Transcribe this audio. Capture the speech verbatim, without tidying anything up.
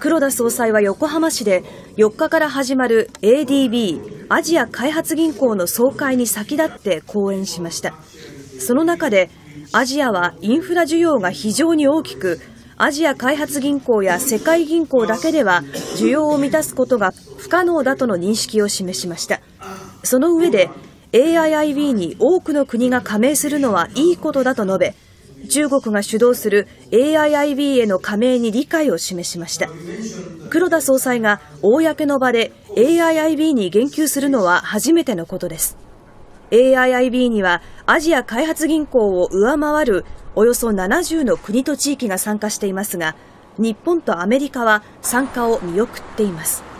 黒田総裁は横浜市でよっかから始まる エーディービー アジア開発銀行の総会に先立って講演しました。その中で、アジアはインフラ需要が非常に大きく、アジア開発銀行や世界銀行だけでは需要を満たすことが不可能だとの認識を示しました。その上で エーアイアイビー に多くの国が加盟するのはいいことだと述べ、中国が主導する エーアイアイビー への加盟に理解を示しました。黒田総裁が公の場で エーアイアイビー に言及するのは初めてのことです。エーアイアイビー にはアジア開発銀行を上回るおよそななじゅうの国と地域が参加していますが、日本とアメリカは参加を見送っています。